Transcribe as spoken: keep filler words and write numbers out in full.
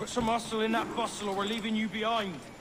Put some muscle in that bustle or we're leaving you behind.